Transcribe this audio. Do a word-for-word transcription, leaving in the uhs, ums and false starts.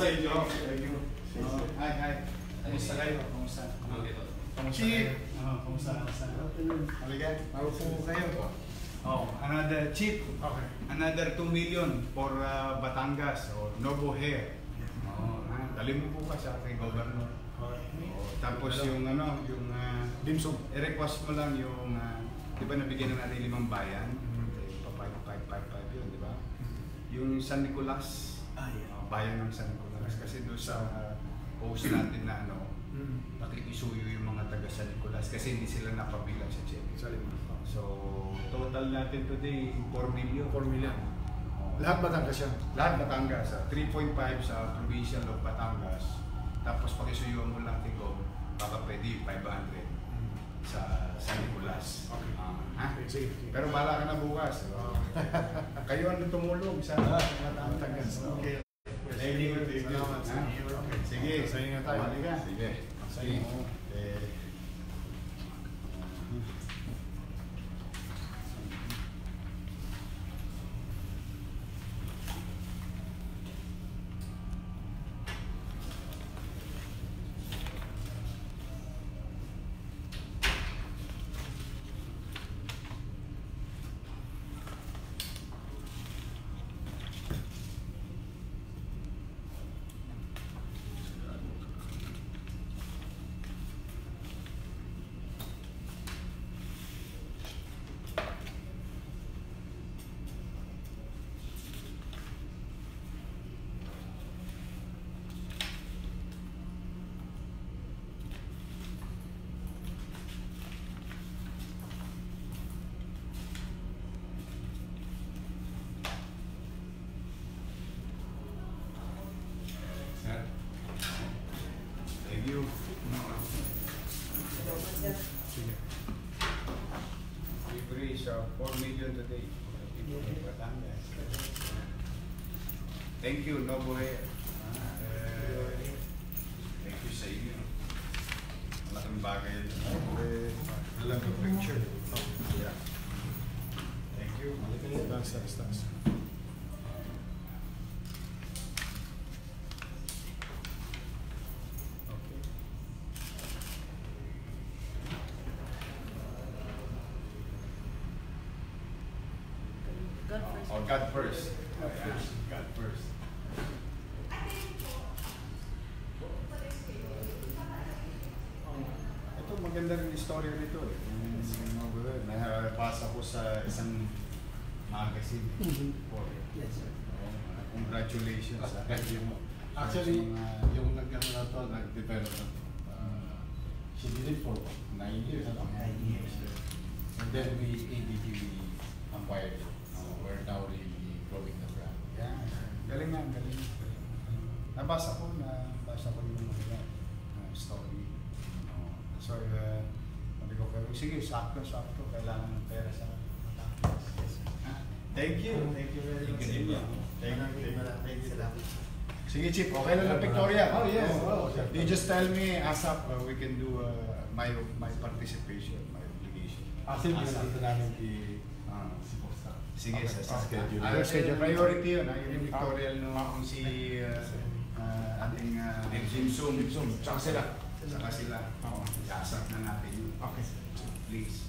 sa inyo. Thank you. Hi, hi. Kumusta kayo? Kumusta? Kumusta kayo? Kumusta? Kumusta? Halika. Paupo kayo. Oh, another chip. Okay. Another two million for uh, Batangas or Novo Hair. Oh, ah, dali mo po ka sa ating governor. Okay. Oh, tapos yung ano, yung uh, dimsum. I-request mo lang yung uh, di ba nabigyan na natin limang bayan? Pa five five five five yun, di ba? Yung San Nicolas. Ah, yeah. Oh, bayan ng San Nicolas kasi doon sa uh, post natin na ano, mm. nakikisuyo yung mga taga San Nicolas kasi hindi sila napabilang sa check. So, total natin today, four million. four million. Oh. Lahat Batangas yan? Lahat Batangas. Uh, three point five sa provincial of Batangas. Tapos pakisuyuan mo lang tigong, baka pwede five hundred mm. sa San Nicolas. Okay. Uh, ha? Sige. Pero bala ka na bukas. Oh. Kayo ang tumulong sa Batangas. Okay. Thank you. Salamat sa iyo. Sige. Sa inyo tayo. Sige. Sige. Thank you. We raised uh, four million today. Thank you, Novo Hair. Uh, thank you sa inyo. Malaking bagay yun. Alam ko picture. Yeah. Thank you. Thanks, thanks, thanks. God first. Oh, God first. Oh, yeah. God first. Ito, maganda rin istorya nito eh. Nabasa ko sa isang magazine. Yes, sir. Congratulations. Thank you. Actually, yung nag-ano na ito, nag-develop na ito. She did it for nine years, ano? Nine years. And then we, A D T, we acquired it. We're now really growing the brand. Yeah. Galing nga, galing. Nabasa ko, nabasa ko yung mga uh, story. Uh, so, uh, sabi ko, pero sige, sakto, sakto. Kailangan ng pera sa Batangas. Thank you. Thank you very much. Thank you. Thank you. Sige, Chief. Okay lang na Victoria. Oh, yes. Oh, oh. You just tell me, ASAP, uh, we can do uh, my my participation, my obligation. Actually, dito namin i- Ah. si Posta. Sige, Okay, sa schedule. Ah, schedule. Priority yun, ah, yung pictorial nung si uh, uh, ating uh, Jim Zoom. Tsaka sila. Saka sila. Oo. I-asap na natin yun. Okay. Please.